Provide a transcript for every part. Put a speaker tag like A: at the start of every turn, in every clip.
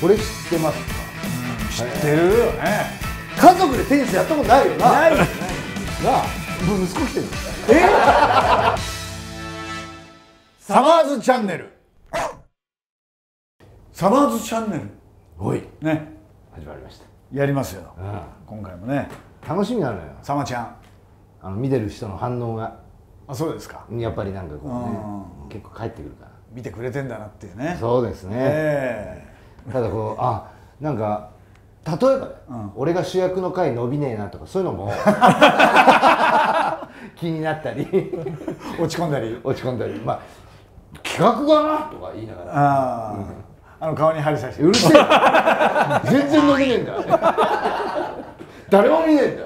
A: これ知ってますか？
B: 知ってるよね。
A: 家族でテニスやったことないよな。
B: ないよね。
A: なあ、もう息子来てる。
B: サマーズチャンネル。サマーズチャンネル。
A: おい、
B: ね。
A: 始まりました。
B: やりますよ。
A: うん、
B: 今回もね。
A: 楽しみなのよ。
B: サマちゃん。
A: 見てる人の反応が。
B: あ、そうですか。
A: やっぱりなんかこうね、結構返ってくるから。
B: 見てくれてんだなっていうね。
A: そうですね。ただこう、なんか例えば、俺が主役の回伸びねえなとかそういうのも気になったり
B: 落ち込んだり
A: まあ企画がなとか言いながら、
B: 顔に針刺して、
A: うるせえ全然伸びねえんだ誰も見ねえんだ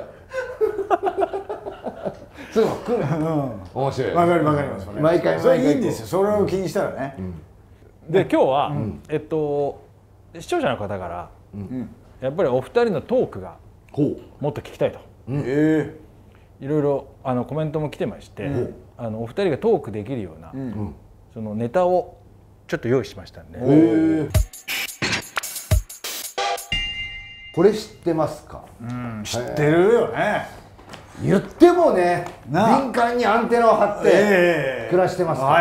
A: そういうの来る面白い。
B: わかります。
A: 毎回
B: それいいんですよ。それを気にしたらね。
C: で今日は視聴者の方からやっぱりお二人のトークがもっと聞きたいといろいろコメントも来てまして、お二人がトークできるようなそのネタをちょっと用意しましたんで。
A: これ知ってますか？
B: 知ってるよね。
A: 言ってもね、敏感にアンテナを張って暮らしてますから。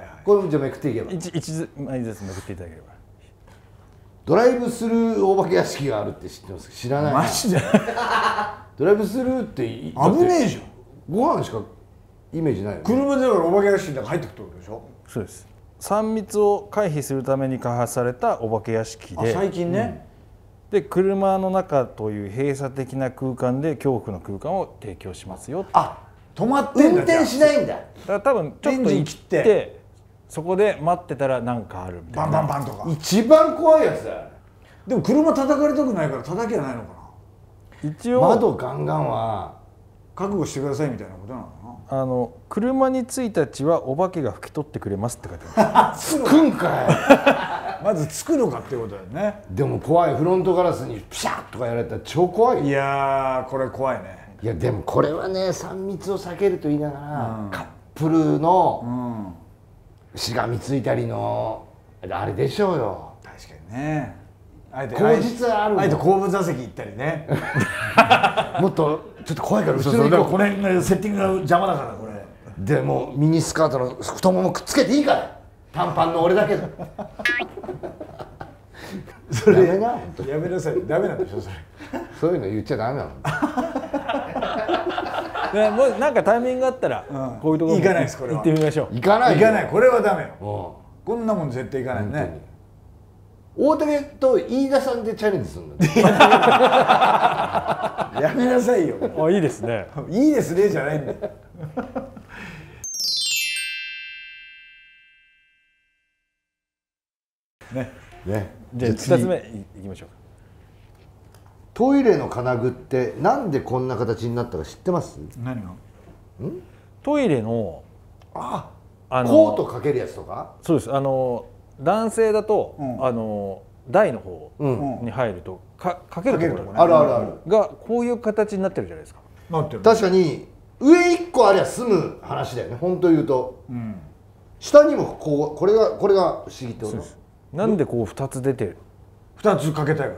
A: これもじゃあめくっていけば、
C: 一枚ずつめくっていただければ。
A: ドライブスルーお化け屋敷があるって知ってますか？知らない。
B: マジで
A: ドライブスルーって危
B: ねえじゃん。
A: ご飯しかイメージないよね。
B: 車でお化け屋敷の中入ってくってことでしょ。
C: そうです。3密を回避するために開発されたお化け屋敷で、
B: 最近ね、
C: で車の中という閉鎖的な空間で恐怖の空間を提供しますよ。
B: 止まってんだ。
A: 運転しないんだ。
C: だから多分ちょっと行ってそこで待ってたら何かあるみたいな。
B: バンバンバンとか。
A: 一番怖いやつだよ。
B: でも車叩かれたくないから叩きはないのかな。
C: 一応
A: 窓ガンガンは
B: 覚悟してくださいみたいなことなのかな。
C: 車に着いた血はお化けが拭き取ってくれますって書いてある。
A: つくんか
B: い。まずつくのかっていうことだよね。
A: でも怖い。フロントガラスにピシャッとかやられたら超怖いよ。
B: いやー、これ怖いね。
A: いやでもこれはね、3密を避けると言いながら、カップルのしがみついたりのあれでしょうよ。
B: 確かにね。
A: 口実はある。
B: あえて後部座席行ったりね。
A: もっとちょっと怖いから後
B: そう
A: ろに行こう。
B: この辺のセッティングが邪魔だからこれ。
A: でもミニスカートの太ももくっつけていいから。短パンの俺だけど。それや
B: めなさい。ダメなんでしょそれ。
A: そういうの言っちゃダメなの。
C: もうなんかタイミングがあったらこういうところ
B: 行かないです。これ
C: 行ってみましょう。
A: 行かない。
B: これはダメよ。こんなもん絶対行かないね。
A: 大竹と飯田さんでチャレンジするんだ。
B: やめなさいよ。
C: いいですね。
B: いいですねじゃないんだよ。
A: ね。
C: じゃあ2つ目いきましょうか。
A: トイレの金具ってなんでこんな形になったか知ってます？
B: 何が？
C: トイレの
A: コートかけるやつとか？
C: そうです。男性だと台の方に入るとかけるところ
A: ある
C: がこういう形になってるじゃないですか。
A: 確かに上1個ありゃ済む話だよね。本当言うと、下にもこれが不思議ってこと。
C: なんでこう2つ出てる
B: ？2つかけたいからね。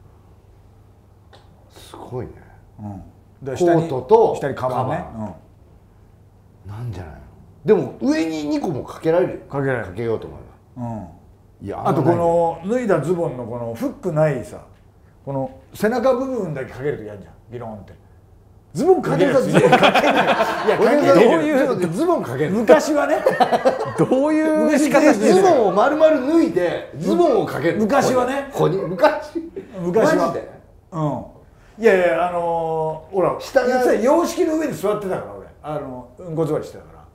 A: すごいね。
B: コ
A: ートと
B: 下にカバンね。
A: なんじゃないの。でも上に2個もかけられる。かけようと思えば。いや、
B: あとこの脱いだズボンのこのフックないさ、この背中部分だけかけるとやるじゃん。ビロンって。ズボンかけるやつ。いやかけない。いやかけない。
A: どういうズボンかける？
B: 昔はね。
C: どういう
A: 昔からズボンを丸々脱いでズボンをかける。
B: 昔はね。
A: 昔は。
B: いやほら下が洋式の上に座ってたから俺うんこ座りしてたから。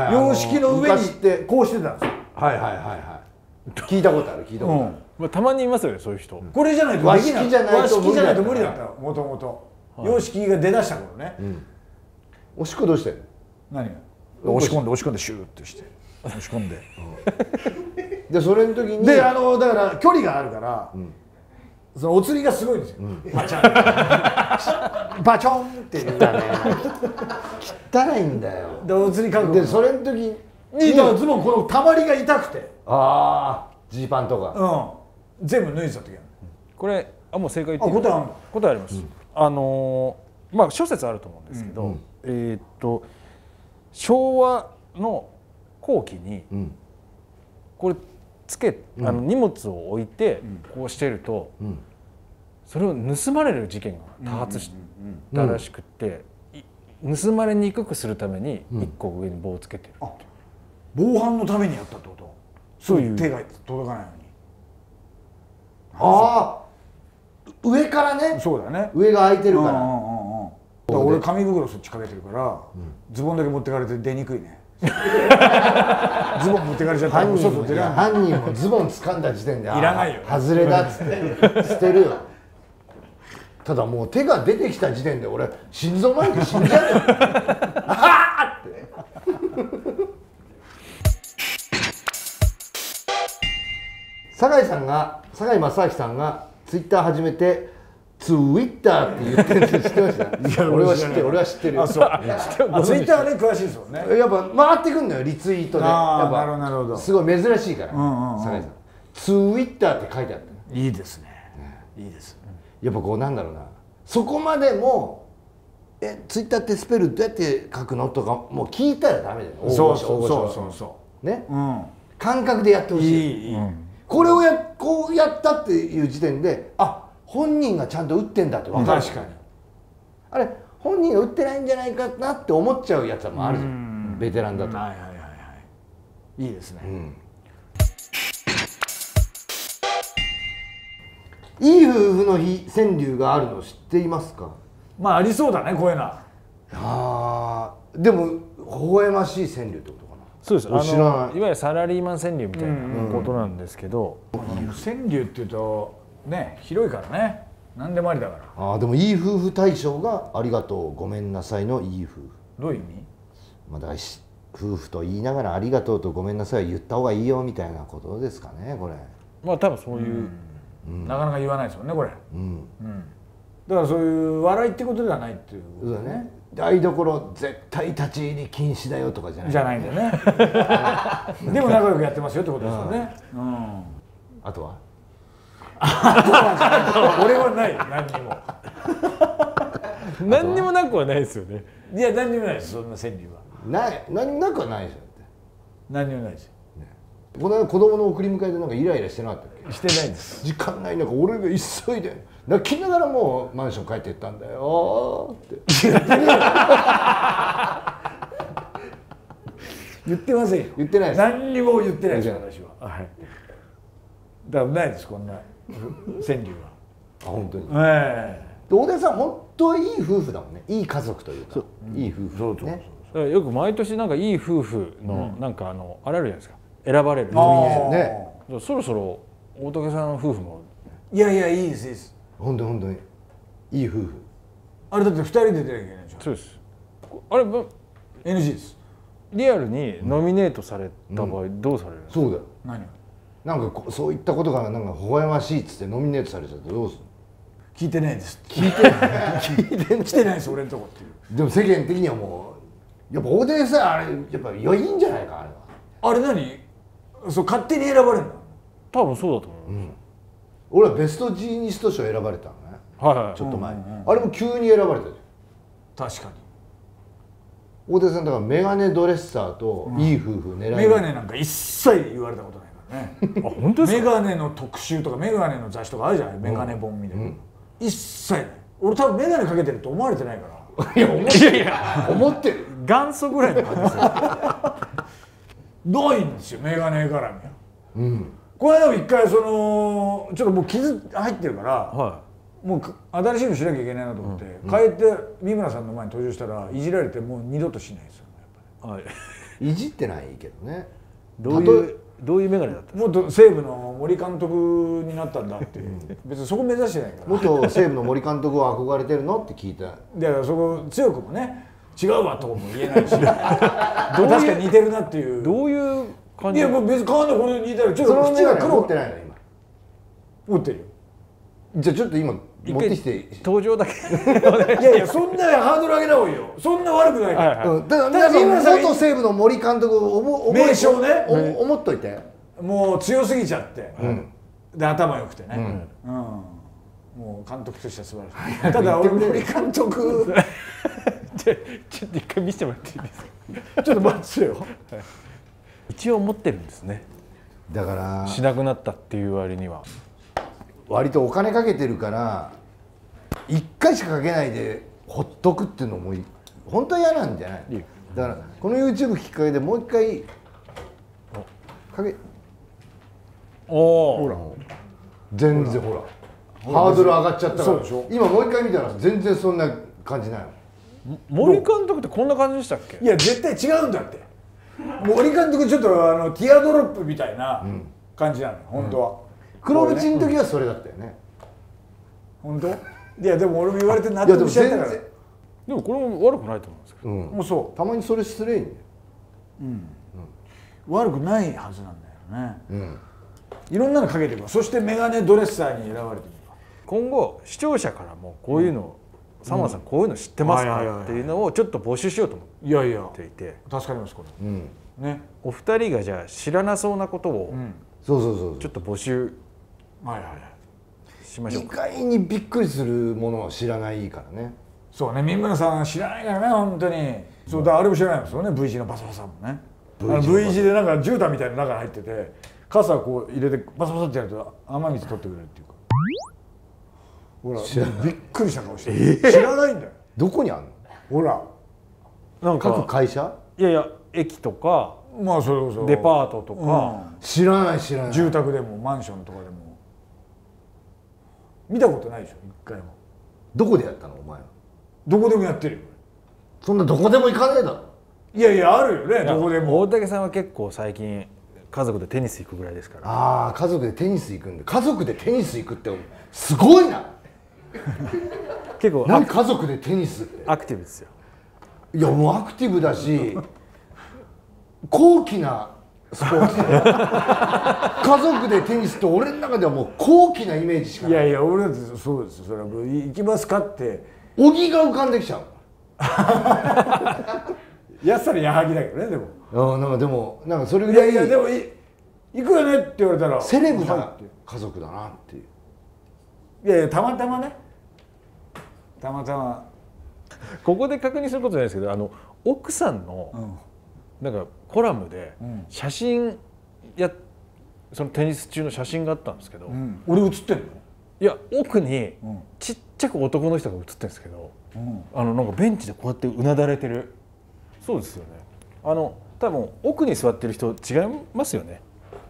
B: 洋式の上にこうしてたんですよ。
A: 聞いたことある。
C: たまにいますよねそういう人。
B: これじゃないと
A: 和式じゃないと
B: 無理だったもともと。洋式が出だした頃ね。
A: おしっこどうしてる？
B: 何が？押し込んでシューってして押し込んで。
A: でそれの時に
B: でだから距離があるからそのお釣りがすごいんですよ。バチャンバチョンっていう。
A: 汚いんだよ。
B: でお釣り書く。
A: でそれの時
B: にズボンこのたまりが痛くて。
A: ジーパンとか。
B: 全部脱いでた時ある。
C: これもう正解言っていい？答えあります。まあ諸説あると思うんですけど、昭和の後期にこれつけ荷物を置いてこうしてるとそれを盗まれる事件が多発したらしくて、盗まれにくくするために一個上に棒をつけてる。
B: 防犯のためにやったってこと？そういう手が届かないように。
A: ああ、上からね。
B: そうだね。
A: 上が開いてるから。
B: 俺紙袋そっちかけてるから、ズボンだけ持ってかれて出にくいね。ズボン持ってかれちゃったら外出らんない。
A: 犯人もズボン掴んだ時点で
B: いらないよ。
A: 外れだっつって捨てるよ。ただもう手が出てきた時点で俺心臓マイク死んじゃうよ。あーって。堺正明さんがツイッター始めてツイッターって言ってるの知ってました？俺は知ってる。
B: あ、そう。ツイッターはね詳しいですもんね。
A: やっぱ回ってくんのよ、リツイートで。
B: なるほど。
A: すごい珍しいから。堺さん。ツイッターって書いてあった。
B: いいですね。いいです。
A: やっぱこうなんだろうな。そこまでもツイッターってスペルどうやって書くのとかもう聞いたらダメだよ。
B: そう
A: ね。感覚でやってほしい。これをこうやったっていう時点で、あ、本人がちゃんと打ってんだって分かる。
B: 確かに。
A: あれ本人が打ってないんじゃないかなって思っちゃうやつもあるじゃん。ベテランだと。
B: いいですね。
A: いい夫婦の日川柳があるの知っていますか？
B: まあありそうだね、こういうの。あ
A: あ、でも微笑ましい川柳ってことかな。
C: そうです。いわゆるサラリーマン川柳みたいなことなんですけど、
B: 川柳っていうとね、広いからね、何でもありだから。
A: あ、でもいい夫婦大賞がありがとうごめんなさいのいい夫婦。
B: どういう意味？
A: まあだから夫婦と言いながらありがとうとごめんなさいは言った方がいいよみたいなことですかね、これ。
C: まあ多分そういう、
B: なかなか言わないですもんね、これ。だからそういう笑いってことではないっていうことだね。
A: 台所絶対立ち入り禁止だよとかじゃない。
B: じゃないんだよね。でも仲良くやってますよってことですよね。
A: あとは？
B: 俺はない、何にも。
C: 何にもなくはないですよね。
B: いや、何にもないです、そんな川柳は。
A: 何にもなくはないでしょ。
B: 何にもないです。
A: この間子供の送り迎えでなんかイライラしてなかったっけ？
B: してないんです。
A: 時間ない中俺が急いで泣きながらもうマンション帰ってったんだよって
B: 言ってませんよ。
A: 言ってないです。
B: 何にも言ってないです、私は。だからないです、こんな川柳は。
A: あ、本当に。大出さん本当はいい夫婦だもんね。いい家族というか、いい夫婦ね。
C: よく毎年なんかいい夫婦のなんかあれあるじゃないですか。選ばれるね。そろそろ大竹さんの夫婦も。
B: いやいや、いいです、いいです。
A: 本当にいい夫婦。
B: あれだって2人で出なきゃいけないじゃん。
C: そうです。あれ
B: NG です。
C: リアルにノミネートされた場合どうされるんですか？
A: そうだよ。
B: 何？
A: なんかそういったことがなんか微笑ましいっつってノミネートされちゃってどうする？
B: 聞いてないです。
A: 聞いてない
B: 来てないです俺のとこっていう。
A: でも世間的にはもうやっぱ大出さんあれやっぱ余韻じゃないか、あれは。
B: あれ何？そう勝手に選ばれるの？
C: 多分そうだと思う。
A: 俺はベストジーニスト賞選ばれたのね。
C: はい。
A: ちょっと前に。あれも急に選ばれたじ
B: ゃん。確かに。
A: 大出さんだからメガネドレッサーといい夫婦狙い。
B: メガネなんか一切言われたことないからね。
C: あ、本当ですか？
B: メガネの特集とかメガネの雑誌とかあるじゃない、メガネ本みたいな。一切ない。俺多分メガネかけてると思われてないから。
A: いや思ってる。
C: 元祖ぐらいの感じですよ。
B: ないんですよ、メガネ絡みは。この間も一回ちょっともう傷入ってるから、もう新しいのしなきゃいけないなと思って、変えて三村さんの前に登場したらいじられてもう二度としないですよ、やっぱ
A: り。いじってないけどね。
C: どういうメガネだったんですか？
B: もっと西武の森監督になったんだっていう。別にそこ目指してないから。
A: 元西武の森監督は憧れてるのって聞いた。
B: だからそこ強くもね、違うわとも言えないし確かに似てるなっていう。
C: どういう感じ？
B: いやもう別に変わんない。これ似てる。ちょっと
A: 口が黒ってないの今。
B: 持ってるよ。
A: じゃあちょっと今持ってきて
C: 登場だけ。
B: いやいや、そんなハードル上げない方がいいよ。そんな悪くないから。
A: だから皆さん元西武の森監督を
B: 名称ね
A: 思っといて。
B: もう強すぎちゃって、 で頭良くてね、もう監督としては素晴らしい。ただ俺森監督
C: ちょっと一回見せてもらっていいですか。
B: ちょっと待ってよ。
C: 一応持ってるんですね。
A: だから
C: しなくなったっていう割には
A: 割とお金かけてるから1回しかかけないでほっとくっていうのも本当は嫌なんじゃない？だからこの YouTube きっかけでもう一回かけほら全然ほらハードル上がっちゃったから今もう一回見たら全然そんな感じないの。
C: 森監督ってこんな感じでしたっけ？
B: いや絶対違うんだって。森監督ちょっとティアドロップみたいな感じなのよ本当は。
A: 黒縁の時はそれだったよね。
B: 本当？いやでも俺も言われて納得しちゃったから。
C: でもこれも悪くないと思うんですけど。
B: もうそう
A: たまにそれ失礼に
B: 悪くないはずなんだよね。いろんなのかけていく。そしてメガネドレッサーに選ばれていく。
C: 今後視聴者からもこういうの佐間さんこういうの知ってますかっていうのをちょっと募集しようと思っていて。
B: 助かりますこれ。ね。
C: お二人がじゃあ知らなそうなことを
A: そう
C: ちょっと募集しましょうか。
A: 意外にびっくりするものは知らないからね。
B: そうね、三村さん知らないからね本当に。そうだ、あれも知らないんですよね。 V 字のバサバサもね。V 字でなんか絨毯みたいな中に入ってて傘こう入れてバサバサってやると雨水取ってくれるっていうか。ほらびっくりした顔してる。知らないんだよ。
A: どこにあんの？
B: ほら
C: なんか
A: 各会社？
C: いやいや駅とか
B: まあそれこそ
C: デパートとか、
A: 知らない
B: 住宅でもマンションとかでも見たことないでしょ一回も。
A: どこでやったのお前は？
B: どこでもやってるよ。
A: そんなどこでも行かねえだろ。
B: いやいやあるよねどこでも。
C: 大竹さんは結構最近家族でテニス行くぐらいですから。
A: ああ家族でテニス行くんで。家族でテニス行くってすごいな。
C: 結構
A: 何家族でテニスって
C: アクティブですよ。
A: いやもうアクティブだし高貴なスポーツ家族でテニスって俺の中ではもう高貴なイメージしかない。
B: いやいや俺だってそうですよ。それはもう行きますかって
A: 小木が浮かんできちゃう。
B: やっさり矢作だけどねでも。
A: なんかでもなんかそれぐらい
B: いやでも行くよねって言われたら
A: セレブな家族だなっていう。
B: いやいやたまたまねたまたま
C: ここで確認することじゃないですけど奥さんのなんかコラムで写真そのテニス中の写真があったんですけど、
B: 俺写ってんの？
C: いや奥にちっちゃく男の人が写ってるんですけど、なんかベンチでこうやってうなだれてる。そうですよね。多分奥に座ってる人違いますよね。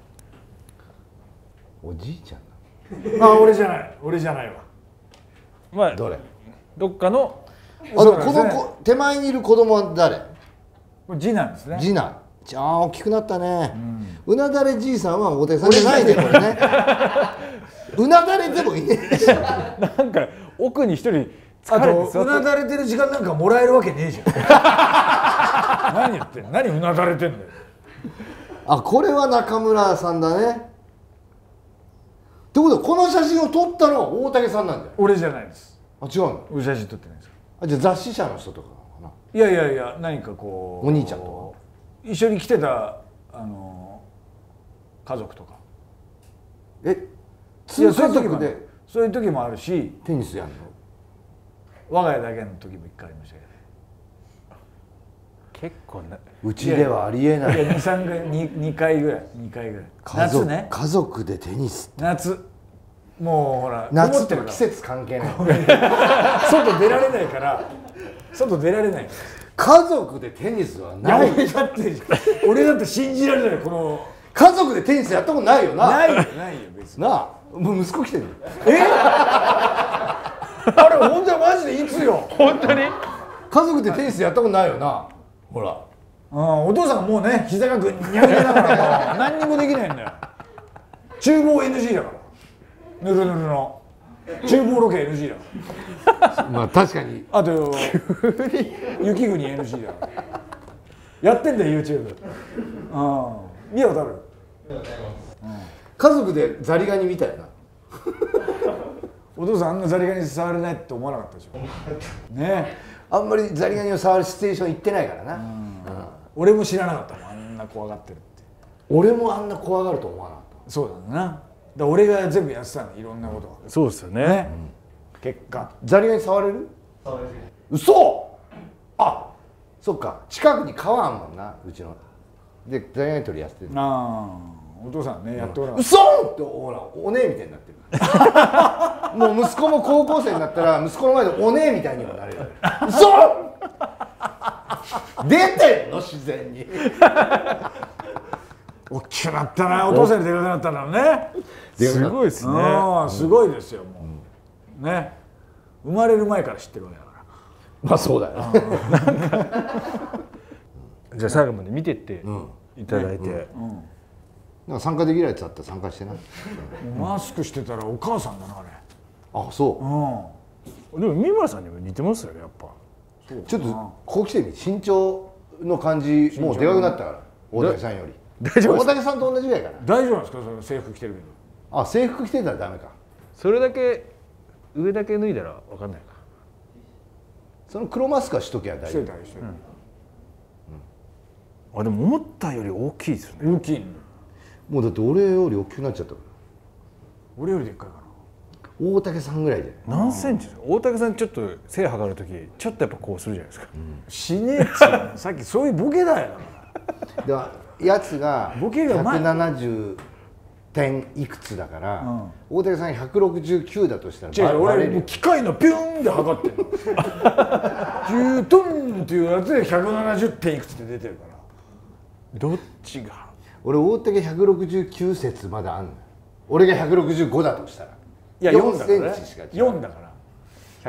A: おじいちゃん
B: あ俺じゃないわ。
C: まあ
A: どれ？
C: どっかの
A: この手前にいる子供は誰？
B: これ次男ですね。
A: 次男。大きくなったね。うなだれじいさんは大竹さんじゃないねこれね。うなだれてもいいね。
C: なんか奥に一人疲れて座って
B: うなだれてる時間なんかもらえるわけねえじゃん。何言ってんの？何うなだれてんだよ。
A: これは中村さんだね。ってことはこの写真を撮ったのは大竹さんなんだよ。
B: 俺じゃないです。
A: 違うの？
B: 俺写真撮ってないです。
A: じゃあ雑誌社の人とかかな。
B: いやいやいや何かこう
A: お兄ちゃんとか
B: 一緒に来てた家族とか。
A: 通家族で
B: そういう時もあるし
A: テニスやんの？
B: 我が家だけの時も一回ありましたけど。
C: 結構な
A: うちではありえない。
B: いや2回ぐらい夏ね。
A: 家族でテニス。
B: 夏もうほら
A: 夏とか季節関係ない。
B: 外出られないから外出られない。
A: 家族でテニスはない。
B: 俺だって信じられないこの
A: 家族でテニスやったことないよな。
B: ないよ別に。
A: なあもう息子来てる。
B: あれ本当はマジでいつよ。
C: 本当に
A: 家族でテニスやったことないよな。ほら
B: お父さんがもうね膝がぐにゃぐにゃだからもう何にもできないんだよ。厨房 NG だからぬるぬるの厨房ロケ NG だから
A: まあ確かに。
B: あと雪国 NG だからやってんだよ YouTube。見たことある？
A: 家族でザリガニみたいな。
B: お父さんあんなザリガニ触れないって思わなかったでしょ。ね。
A: あんまりザリガニを触るシチュエーション行ってないからな。
B: 俺も知らなかったもんあんな怖がってるって。
A: 俺もあんな怖がると思わなかった。
B: そうだな。 ら俺が全部やってたの、いろんなこと。
C: そうですよね。
B: 結果
A: ザリガニ触れる？嘘。あ、そっか、近くに川あんもんな、うちの。でザリガニ取りやってる。
B: ああ、お父さんね、やっておらん。
A: 嘘ってほらお姉みたいになってる。もう息子も高校生になったら息子の前でお姉みたいにもなれる。嘘。出てんの自然に。
B: 大きくなったな、お父さんにでかくなったんだろうね。
C: すごいですね。
B: すごいですよ、もう。ね。生まれる前から知ってるわけだから。
A: まあそうだよ。
C: じゃあ最後まで見てっていただいて。
A: なんか参加できるやつあったら参加してな。
B: マスクしてたらお母さんだな、あれ。
A: あ、そう。
C: でも三村さんにも似てますよね、やっぱ。
A: ちょっとこう来てみ、身長の感じもうでかくなったから、大竹さんより。
C: 大丈夫ですか？
A: 大竹さんと同じぐらいかな。
B: 大丈夫なんですか、その制服着てるけど。
A: あ、制服着てたらダメか。
C: それだけ上だけ脱いだら分かんないか。
A: その黒マスクはしときゃ大丈夫。
C: あ、でも思ったより大きいですね。
B: 大きい。
A: もうだって俺より大きくなっちゃった。
B: 俺よりでっかいかな。
A: 大竹さんぐらいで。
C: 何センチですか？大竹さんちょっと背測るときちょっとやっぱこうするじゃないですか。
B: 死ねえっつうの。さっきそういうボケだよ。
A: でやつが
B: ボケが前
A: 170点いくつだから、大竹さん169だとしたら
B: 違う、俺もう機械のピューンで測ってるの。10トンっていうやつで170点いくつって出てるから。
C: どっちが？
A: 俺大竹169説まだあんの。俺が165だとしたら。
B: いや
A: 4センチしか違う。
B: 4だから。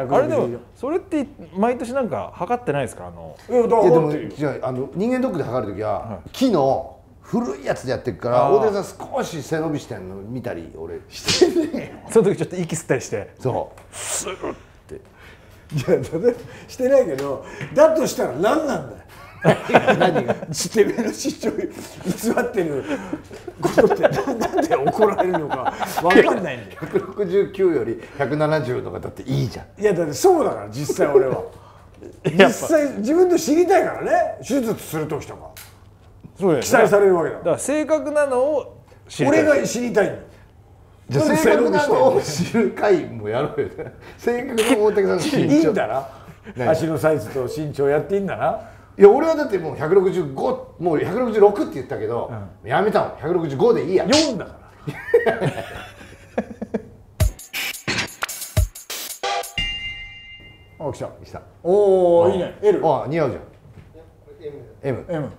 C: あれでもそれって毎年なんか測ってないですか？
A: いやでも違う、人間ドックで測るときは木の古いやつでやってるから、大竹さん少し背伸びしてんの見たり俺してね
C: え。その時ちょっと息吸ったりして。
A: そう
C: スルッて。
B: いや、してないけど、だとしたら何なんだよ。何がてめえの身長偽ってることってなんで怒られるのか分かんないんだよ。
A: 169より170のがだっていいじゃん。
B: いやだってそうだから、実際俺は実際自分で知りたいからね、手術する時とか
C: そう
B: 記載されるわけだ
C: から。正確なのを知りたい。
B: 俺が知りたいんだ。
A: じゃあ正確なのを知る回もやろうよ。正確な大竹さんの身長
B: いいんだな。足のサイズと身長やっていいんだな。
A: いや俺はだってもう165、もう166って言ったけど、やめたの。165でいいや。
B: 4だから。あ、来た。
A: 来た。
B: おお、いいね。L。
A: あ、似合うじゃん。M。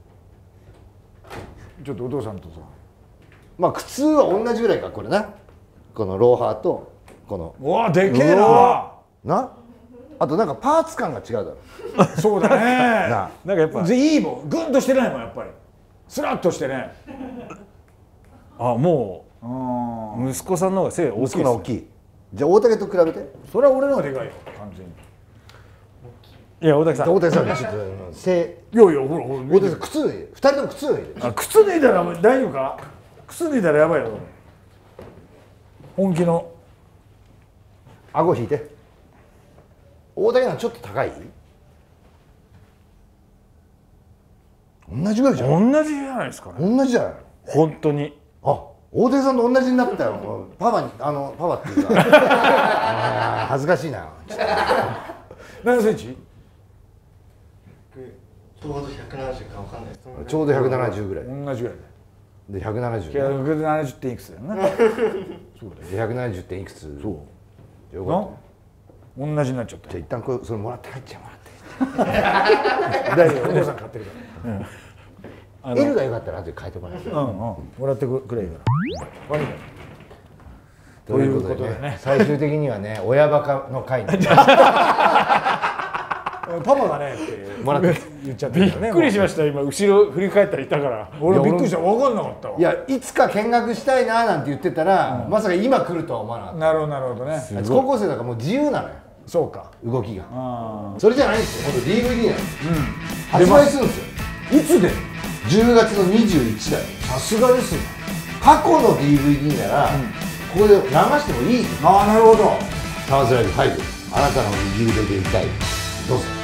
B: ちょっとお父さんとさ。
A: まあ靴は同じぐらいか、これな。このローハーとこの。
B: うわ、でけえな。
A: な。あとなんかパーツ感が違うだろ。
B: そうだね。
C: なんかやっぱ
B: いいもん、グンとしてないもん、やっぱり。スラッとしてね。
C: あ、もう息子さんの方が背大きいですね。
A: 大きい。じゃあ大竹と比べて。
B: それは俺の方がでかいよ、完全に。
C: いや、大竹さん。
A: 大竹さんちょっと背。
B: いやいや、ほらほら。
A: 大竹さん靴脱いで。2人とも靴脱いで。
B: あ、靴脱いだら大丈夫か？靴脱いだらやばいよ。本気の。
A: 顎引いて。大竹さんちょっと高い？同じぐらいじゃん。
C: 同じじゃないですかね。
A: 同じじゃない。
C: 本当に。
A: あ、大竹さんと同じになったよ。パパっていうか恥ずかしいな。
B: 何センチ？
D: ちょうど170かわかんないです。
A: ちょうど170ぐらい
B: 同じぐらい
A: で170。
B: 170点いくつだよな。そうだよ。
A: 170点いくつ。そう。よかった。
B: 同じになっちゃった。
A: じゃあ一旦これそれもらって帰っちゃう。もらって。
B: 大丈夫、お父さん買ってるから。
A: L がよかったら後で変えてもらえる。
B: もらってくれいいから。悪いから。
A: ということでね、最終的にはね、親バカの会に。
B: パパがねって
A: もらって
B: 言っちゃって
C: びっくりしました。今後ろ振り返ったらいたから。
B: 俺びっくりした。分かんなかったわ。
A: いや、いつか見学したいななんて言ってたら、まさか今来るとは思わなかった。
B: なるほどなるほどね。
A: 高校生だからもう自由なのよ。
B: そうか。
A: 動きが。それじゃないんですよ。今度 DVD なんです。発売するんですよ。
B: いつで
A: ？10月の21だよ。
B: さすがですよ。
A: 過去の DVD ならここで流してもいい。
B: ああ、なるほど。
A: タワーズライブ5、あなたの右腕でいたい。どうぞ。